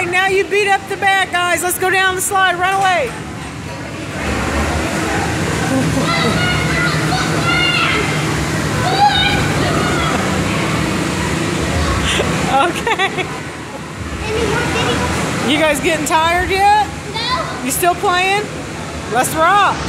right, now you beat up the bad guys. Let's go down the slide. Run away. Okay. You guys getting tired yet? No. You still playing? Let's rock.